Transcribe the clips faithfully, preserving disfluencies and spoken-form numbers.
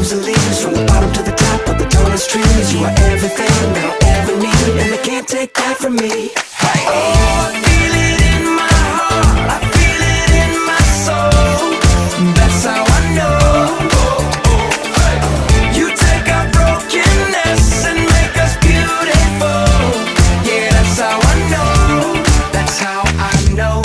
moves the leaves from the bottom to the top of the tallest trees. You are everything that I'll ever need, and they can't take that from me. Hey. Oh, I feel it in my heart, I feel it in my soul. That's how I know. Oh, oh, hey. You take our brokenness and make us beautiful. Yeah, that's how I know. That's how I know.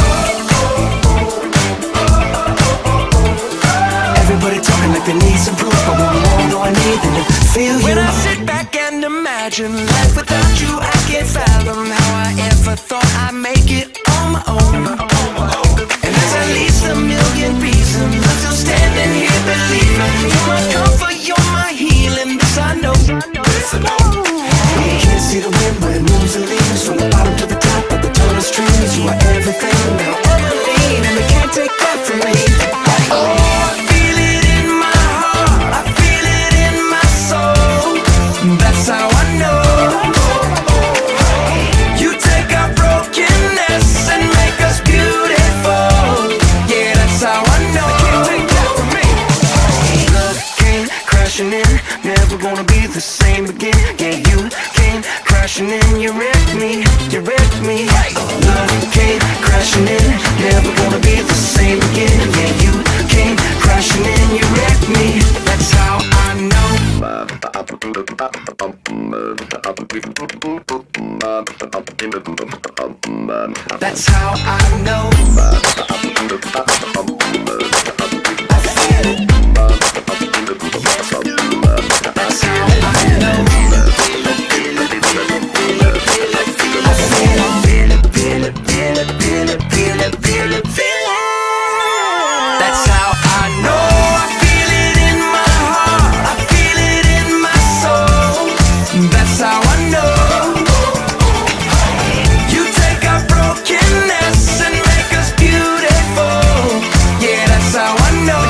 Everybody talking like they need some proof, but what more do I need than to feel you? When I sit back and imagine life without you, I can't fathom how I ever thought I'd make it on my own. And there's at least a million reasons I'm still standing here believing you're my comfort, you're my healing. This I know. This I know. You can't see the wind, but it moves the leaves from the bottom to the top of the tallest trees. You are everything that I'll ever need, and they can't take that from me. Oh, I feel it in my heart, I feel it in my soul. That's how I know. You take our brokenness and make us beautiful. Yeah, that's how I know. They can't take that from me. Love came crashing in, never gonna be the same again. Yeah, you came crashing in, you wrecked me, you wrecked me. Love came crashing in, never gonna be the same again. Yeah, you came crashing in, you wrecked me. That's how I know. That's how I know. I feel it. That's how I know. That's how I know. I feel it in my heart, I feel it in my soul. That's how I know. You take our brokenness and make us beautiful. Yeah, that's how I know.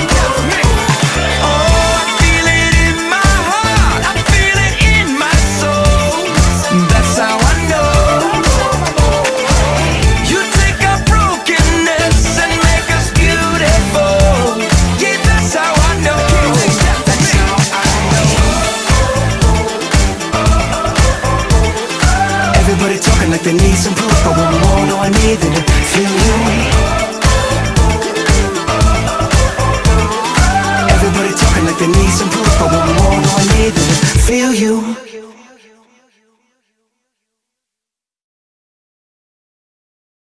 Oh, I feel it in my heart, I feel it in my soul. That's how I know. You take our brokenness and make us beautiful. Yeah, that's how I know. That's how I know. Everybody talking like they need some proof, but what more do I need than to feel you? Everybody talking like they need some proof, but what more do I need than to feel you?